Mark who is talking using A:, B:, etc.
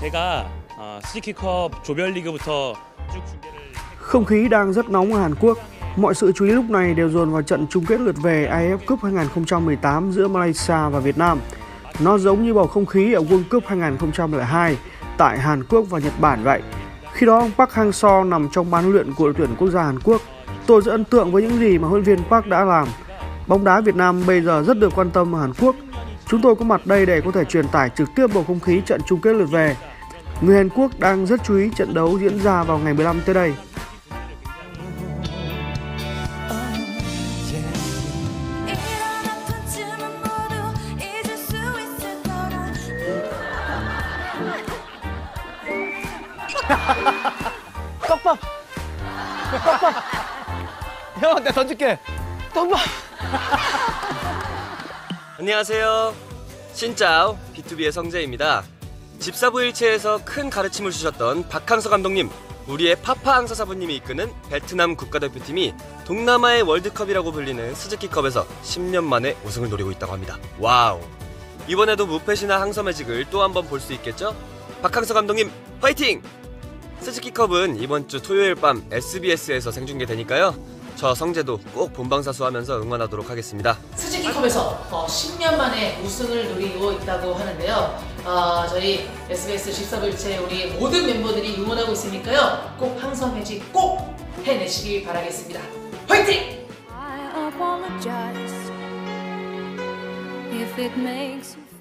A: 제가 스즈키컵 조별리그부터 쭉 중계를.
B: Không khí đang rất nóng ở Hàn Quốc. Mọi sự chú ý lúc này đều dồn vào trận chung kết lượt về AFF Cup 2018 giữa Malaysia và Việt Nam. Nó giống như bầu không khí ở World Cup 2002 tại Hàn Quốc và Nhật Bản vậy. Khi đó ông Park Hang-seo nằm trong ban huấn luyện của đội tuyển quốc gia Hàn Quốc. Tôi rất ấn tượng với những gì mà huấn luyện viên Park đã làm. Bóng đá Việt Nam bây giờ rất được quan tâm ở Hàn Quốc. Chúng tôi có mặt đây để có thể truyền tải trực tiếp bầu không khí trận chung kết lượt về. Người Hàn Quốc đang rất chú ý trận đấu diễn ra vào ngày 15 tới đây.
C: 떡밥! 떡밥! 형, 내가 던질게. 떡밥!
D: 안녕하세요. 신짜오 B2B의 성재입니다. 집사부일체에서 큰 가르침을 주셨던 박항서 감독님, 우리의 파파 항서 사부님이 이끄는 베트남 국가대표팀이 동남아의 월드컵이라고 불리는 스즈키컵에서 10년 만에 우승을 노리고 있다고 합니다. 와우! 이번에도 무패시나 항서 매직을 또 한 번 볼 수 있겠죠? 박항서 감독님, 화이팅! 스즈키컵은 이번 주 토요일 밤 SBS에서 생중계되니까요. 저 성재도 꼭 본방사수하면서 응원하도록 하겠습니다.
E: 스즈키컵에서 10년 만에 우승을 노리고 있다고 하는데요. 저희 SBS 집사부일체 우리 모든 member들이 응원하고 있으니까요. 꼭 항서 매직 꼭 해내시길 바라겠습니다. 화이팅!
F: I apologize if it makes you